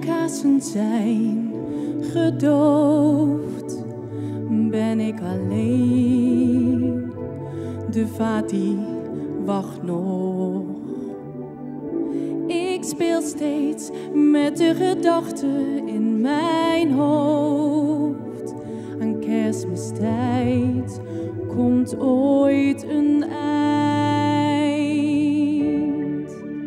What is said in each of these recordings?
kaarsen zijn gedoofd, ben ik alleen. De vaat die wacht nog. Ik speel steeds met de gedachten in mijn hoofd. Aan Kerstmistijd komt ooit een eind.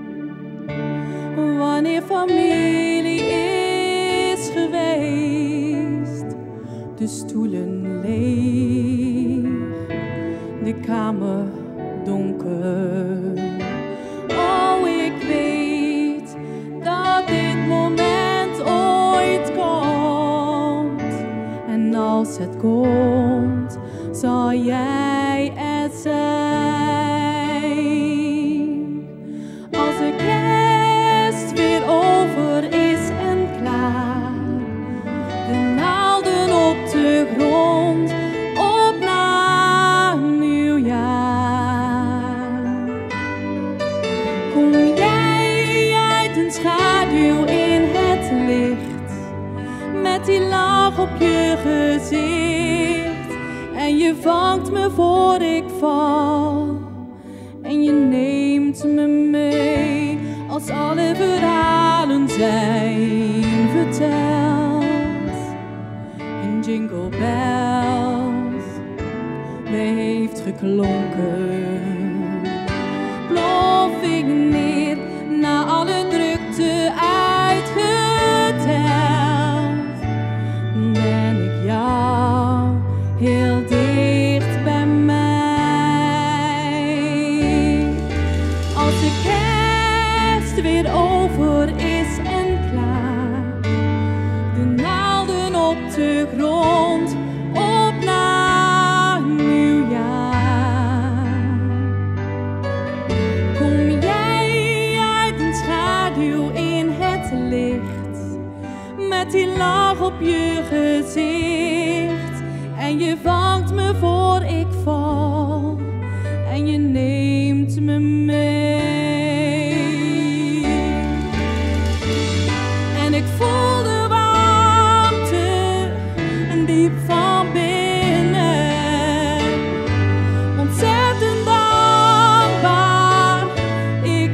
Wanneer familie is geweest, de stoelen leeg, de kamer donker. Oh, ik weet dat dit moment ooit komt. En als het komt, zal jij het zijn. Als de kerst weer over is en klaar, de naalden op de grond, op naar nieuwjaar. Kom jij uit een schaduw in het licht, met die lach op je gezicht. En je vangt me voor ik val. En je neemt me mee als alle verhalen zijn verteld. En Jingle Bells heeft geklonken. Plof ik neer na alle drukte uitgeteld. Ben ik jou heel dicht bij mij. Als de kerst weer over is en klaar, de naalden op de grond, op naar nieuwjaar. Kom jij uit een schaduw in het licht, met die lach op je gezicht. En je vangt me voor ik val. En je neemt me mee. En ik voel de warmte diep van binnen. Ontzettend dankbaar, ik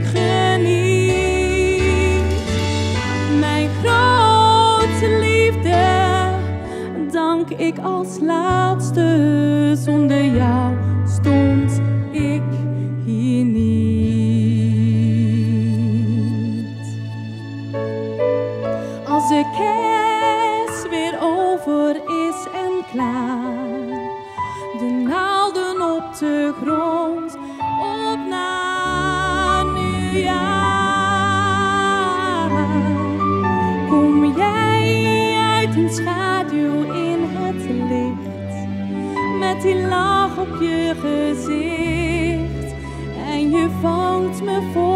geniet. Mijn grootste liefde dank ik als laatste. Zonder jou stond ik hier niet. Als de kerst weer over is en klaar, de naalden op de grond, op naar nieuwjaar. Kom jij uit een schaduw in het licht, met die lach op je gezicht. En je vangt me voor